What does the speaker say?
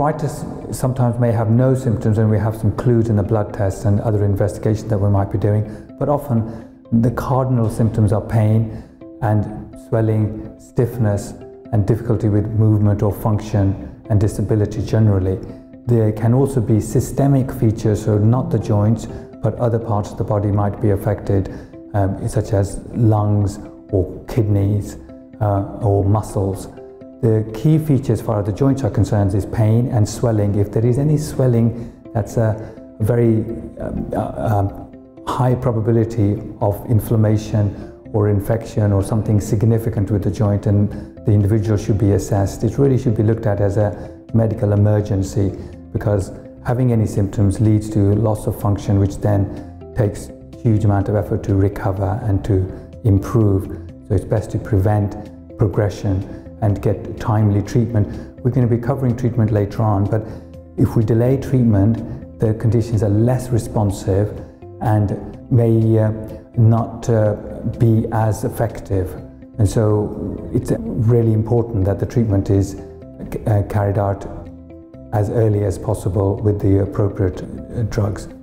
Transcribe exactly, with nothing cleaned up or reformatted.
arthritis sometimes may have no symptoms, and we have some clues in the blood tests and other investigations that we might be doing, but often the cardinal symptoms are pain and swelling, stiffness, and difficulty with movement or function and disability generally. There can also be systemic features, so not the joints, but other parts of the body might be affected, um, such as lungs or kidneys uh, or muscles. The key features as far as the joints are concerned is pain and swelling. If there is any swelling, that's a very um, uh, um, high probability of inflammation or infection or something significant with the joint, and the individual should be assessed. It really should be looked at as a medical emergency, because having any symptoms leads to loss of function, which then takes huge amount of effort to recover and to improve. So it's best to prevent progression and get timely treatment. We're going to be covering treatment later on, but if we delay treatment, the conditions are less responsive and may uh, not uh, be as effective. And so it's really important that the treatment is uh, carried out as early as possible with the appropriate uh, drugs.